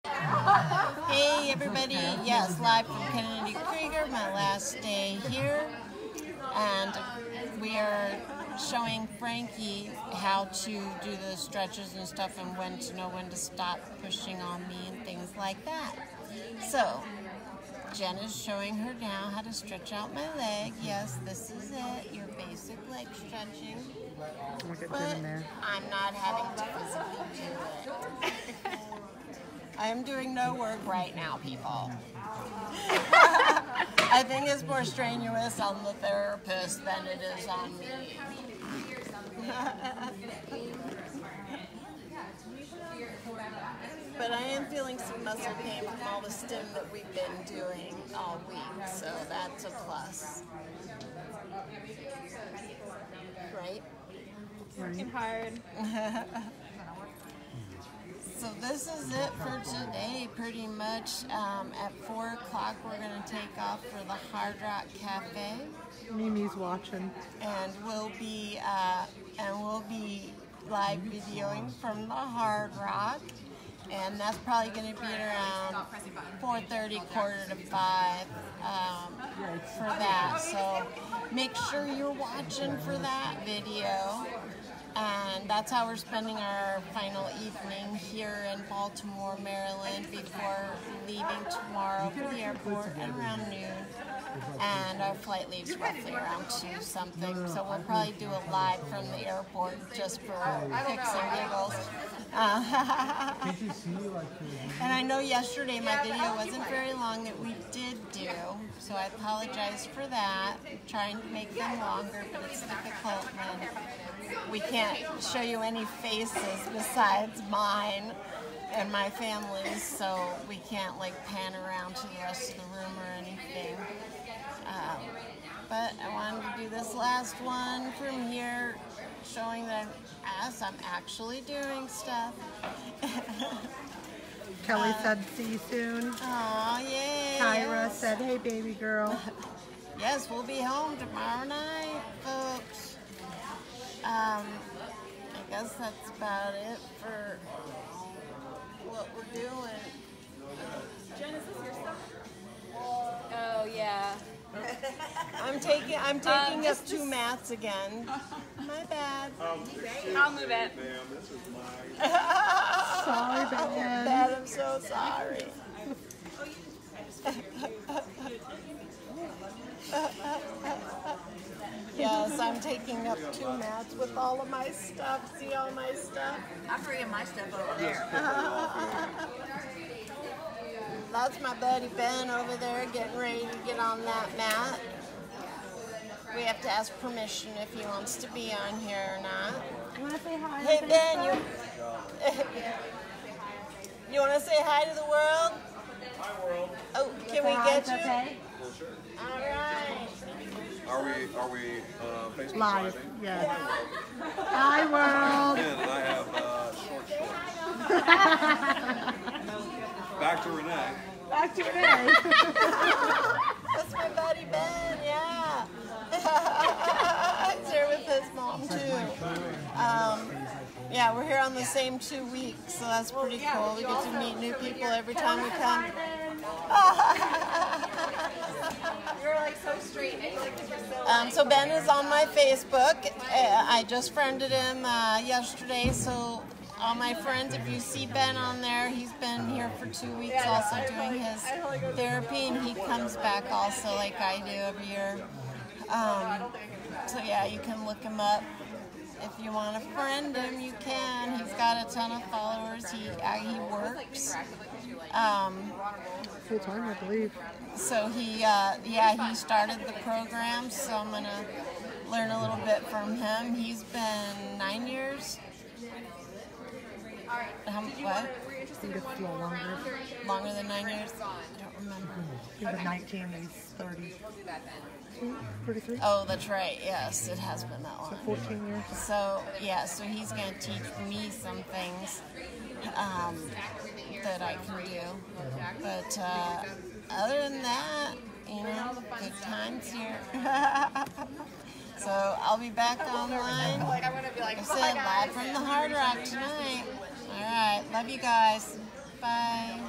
Hey everybody, yes, live from Kennedy Krieger, my last day here, and we are showing Frankie how to do the stretches and stuff and when to know when to stop pushing on me and things like that. So, Jen is showing her now how to stretch out my leg. Yes, this is it, your basic leg stretching. But I'm not having to physically do it. I am doing no work right now, people. I think it's more strenuous on the therapist than it is on me. But I am feeling some muscle pain from all the stim that we've been doing all week, so that's a plus. Right? Working hard. So this is it for today, pretty much. At 4 o'clock, we're going to take off for the Hard Rock Cafe. Mimi's watching, and we'll be live videoing from the Hard Rock, and that's probably going to be at around 4:30, quarter to 5 for that. So make sure you're watching for that video. And that's how we're spending our final evening here in Baltimore, Maryland, before leaving tomorrow for the airport at around noon. And our flight leaves roughly around 2 something. So we'll probably do a live from the airport just for kicks and giggles. And I know yesterday my video wasn't very long that we did do, so I apologize for that. I'm trying to make them longer, but it's difficult when we can't show you any faces besides mine and my family's, so we can't like pan around to the rest of the room or anything. But I wanted to do this last one from here, showing that I'm actually doing stuff. Kelly said, see you soon. Aw, yay. Kyra said, hey, baby girl. Yes, we'll be home tomorrow night, folks. I guess that's about it for what we're doing. Jen, is this your stuff? Oh yeah. I'm taking up 2 mats again. My bad. I'll move it. Sorry, Ben. Dad, I'm so sorry. Yes, I'm taking up 2 mats with all of my stuff. See all my stuff? I'm bringing my stuff over there. That's my buddy Ben over there getting ready to get on that mat. We have to ask permission if he wants to be on here or not. You want to say hi? Hey Ben, you want to say hi to the world? Hi world. Oh, can we get you? Okay. Well, sure. All right. Are we Facebook Live, living? yes. Hi, world. And I have short shorts. Back to Renee. Back to Renee. That's my buddy Ben, yeah. He's here with his mom too. Yeah, we're here on the same 2 weeks, so that's pretty cool. We get to meet new people every time we come. You're like so straight. So Ben is on my Facebook. I just friended him yesterday, so all my friends, if you see Ben on there, he's been here for 2 weeks also doing his therapy, and he comes back also like I do every year. So yeah, you can look him up. If you want to friend him, you can. He's got a ton of followers. He works. Full time, I believe. So he started the program, so I'm going to learn a little bit from him. He's been 9 years. What? I think it's a little longer. Longer than 9 years? I don't remember. He was 19, he's 30. 33? Oh, that's right. Yes, it has been that long. So 14 years. So, yeah, so he's going to teach me some things that I can do. But other than that, you know, good times here. So I'll be back online. Like I said, live from the Hard Rock tonight. All right, love you guys. Bye.